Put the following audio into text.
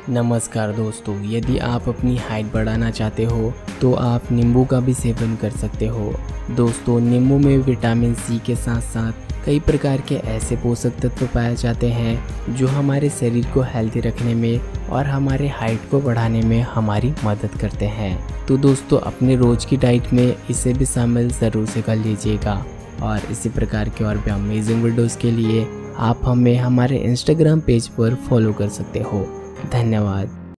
नमस्कार दोस्तों, यदि आप अपनी हाइट बढ़ाना चाहते हो तो आप नींबू का भी सेवन कर सकते हो। दोस्तों, नींबू में विटामिन सी के साथ साथ कई प्रकार के ऐसे पोषक तत्व पाए जाते हैं जो हमारे शरीर को हेल्दी रखने में और हमारे हाइट को बढ़ाने में हमारी मदद करते हैं। तो दोस्तों, अपने रोज़ की डाइट में इसे भी शामिल ज़रूर से कर लीजिएगा। और इसी प्रकार के और भी अमेजिंग वीडियोज़ के लिए आप हमें हमारे इंस्टाग्राम पेज पर फॉलो कर सकते हो। धन्यवाद।